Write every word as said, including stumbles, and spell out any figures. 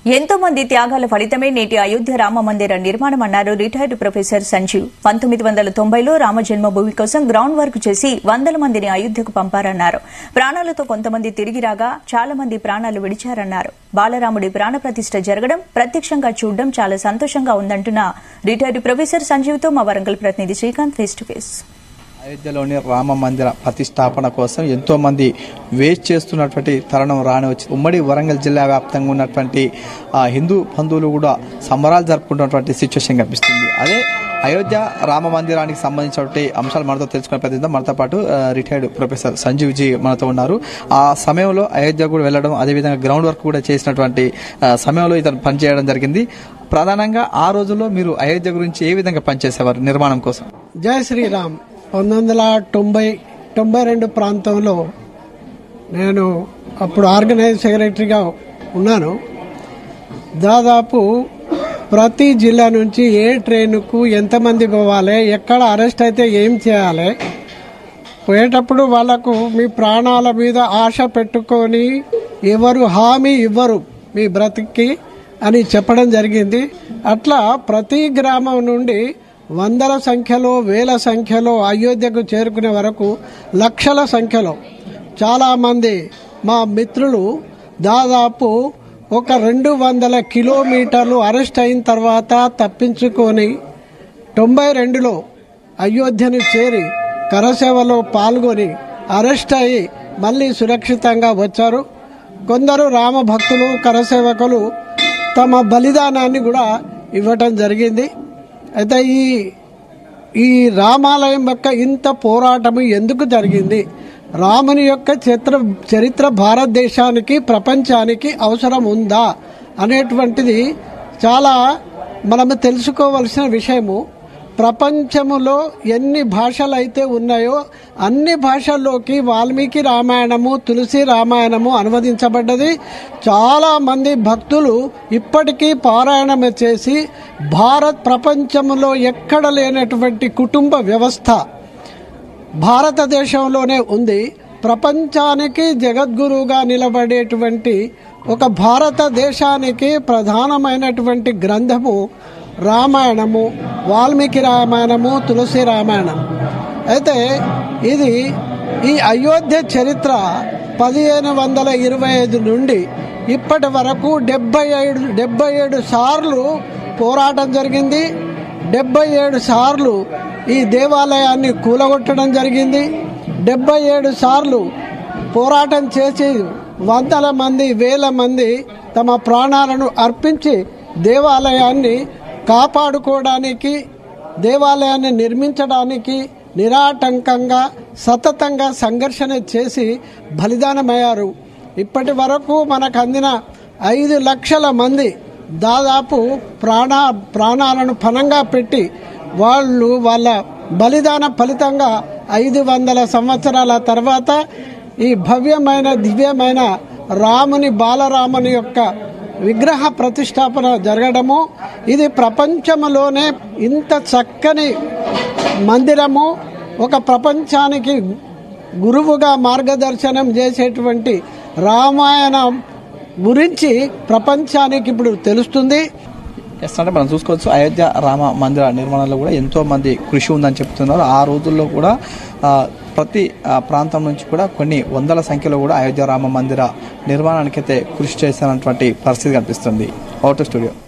ఎంతో మంది త్యాగాల ఫలితమే నేటి అయోధ్య రామ మందిర నిర్మాణం అన్నారు రిటైర్డ్ ప్రొఫెసర్ సంజీవ్. పంతొమ్మిది వందల తొంభైలో రామ జన్మభూమి కోసం గ్రౌండ్ వర్క్ చేసి వందల మందిని అయోధ్యకు పంపారన్నారు. ప్రాణాలతో కొంతమంది తిరిగి రాగా చాలా మంది ప్రాణాలు విడిచారన్నారు. బాలరాముడి ప్రాణ ప్రతిష్ఠ జరగడం ప్రత్యక్షంగా చూడడం చాలా సంతోషంగా ఉందంటున్న రిటైర్డ్ ప్రొఫెసర్ సంజీవ్ తో మా వరంగల్ ప్రతినిధి శ్రీకాంత్ ఫేస్ టు ఫేస్. అయోధ్యలోని రామ మందిర ప్రతిష్టాపన కోసం ఎంతో మంది వెయిట్ చేస్తున్నటువంటి తరుణం రాని వచ్చి ఉమ్మడి వరంగల్ జిల్లా వ్యాప్తంగా ఉన్నటువంటి హిందూ బంధువులు కూడా సంబరాలు జరుపుకుంటున్నటువంటి సిచ్యువేషన్ కనిపిస్తుంది. అదే అయోధ్య రామ మందిరానికి సంబంధించినటువంటి అంశాలు మనతో తెలుసుకునే ప్రయత్నం మనతో పాటు రిటైర్డ్ ప్రొఫెసర్ సంజీవ్ జీ మనతో ఉన్నారు. ఆ సమయంలో అయోధ్య కూడా వెళ్ళడం, అదేవిధంగా గ్రౌండ్ వర్క్ కూడా చేసినటువంటి సమయంలో ఇతను పనిచేయడం జరిగింది. ప్రధానంగా ఆ రోజుల్లో మీరు అయోధ్య గురించి ఏ విధంగా పనిచేసేవారు నిర్మాణం కోసం? జై శ్రీరామ్. పంతొమ్మిది వందల తొంభై తొంభై రెండు ప్రాంతంలో నేను అప్పుడు ఆర్గనైజ్ సెక్రటరీగా ఉన్నాను. దాదాపు ప్రతి జిల్లా నుంచి ఏ ట్రైన్కు ఎంతమంది పోవాలి, ఎక్కడ అరెస్ట్ అయితే ఏం చేయాలి, పోయేటప్పుడు వాళ్లకు మీ ప్రాణాల మీద ఆశ పెట్టుకొని ఎవరు హామీ ఇవ్వరు మీ బ్రతికి అని చెప్పడం జరిగింది. అట్లా ప్రతి గ్రామం నుండి వందల సంఖ్యలో వేల సంఖ్యలో అయోధ్యకు చేరుకునే వరకు లక్షల సంఖ్యలో చాలామంది మా మిత్రులు దాదాపు ఒక రెండు వందల కిలోమీటర్లు అరెస్ట్ అయిన తర్వాత తప్పించుకొని తొంభై రెండులో అయోధ్యను చేరి కరసేవలో పాల్గొని అరెస్ట్ అయ్యి మళ్ళీ సురక్షితంగా వచ్చారు. కొందరు రామ భక్తులు కరసేవకులు తమ బలిదానాన్ని కూడా ఇవ్వటం జరిగింది. అయితే ఈ ఈ రామాలయం యొక్క ఇంత పోరాటము ఎందుకు జరిగింది, రాముని యొక్క చరిత్ర చరిత్ర భారతదేశానికి ప్రపంచానికి అవసరం ఉందా అనేటువంటిది చాలా మనము తెలుసుకోవలసిన విషయము. ప్రపంచములో ఎన్ని భాషలు అయితే ఉన్నాయో అన్ని భాషల్లోకి వాల్మీకి రామాయణము, తులసి రామాయణము అనువదించబడ్డది. చాలా మంది భక్తులు ఇప్పటికీ పారాయణం చేసి భారత్ ప్రపంచంలో ఎక్కడ లేనటువంటి కుటుంబ వ్యవస్థ భారతదేశంలోనే ఉంది. ప్రపంచానికి జగద్గురువుగా నిలబడేటువంటి ఒక భారతదేశానికి ప్రధానమైనటువంటి గ్రంథము రామాయణము, వాల్మీకి రామాయణము, తులసి రామాయణం. అయితే ఇది ఈ అయోధ్య చరిత్ర పదిహేను వందల ఇరవై ఐదు నుండి ఇప్పటి వరకు డెబ్బై ఏడు డెబ్బై ఏడు సార్లు పోరాటం జరిగింది. డెబ్బై ఏడు సార్లు ఈ దేవాలయాన్ని కూలగొట్టడం జరిగింది. డెబ్బై ఏడు సార్లు పోరాటం చేసి వందల మంది వేల మంది తమ ప్రాణాలను అర్పించి దేవాలయాన్ని కాపాడుకోవడానికి, దేవాలయాన్ని నిర్మించడానికి నిరాటంకంగా సతతంగా సంఘర్షణ చేసి బలిదానమయ్యారు. ఇప్పటి వరకు మనకు అందిన ఐదు లక్షల మంది దాదాపు ప్రాణ ప్రాణాలను పణంగా పెట్టి వాళ్ళు వాళ్ళ బలిదాన ఫలితంగా ఐదు వందల సంవత్సరాల తర్వాత ఈ భవ్యమైన దివ్యమైన రాముని బాలరాముని యొక్క విగ్రహ ప్రతిష్టాపన జరగడము, ఇది ప్రపంచంలోనే ఇంత చక్కని మందిరము, ఒక ప్రపంచానికి గురువుగా మార్గదర్శనం చేసేటువంటి రామాయణం గురించి ప్రపంచానికి ఇప్పుడు తెలుస్తుంది. అంటే మనం చూసుకోవచ్చు అయోధ్య రామ మందిర నిర్మాణంలో కూడా ఎంతో మంది కృషి ఉందని చెప్తున్నారు. ఆ రోజుల్లో కూడా ప్రతి ప్రాంతం నుంచి కూడా కొన్ని వందల సంఖ్యలో కూడా అయోధ్య రామ మందిర నిర్మాణానికైతే కృషి చేసినటువంటి పరిస్థితి కనిపిస్తుంది. Out studio.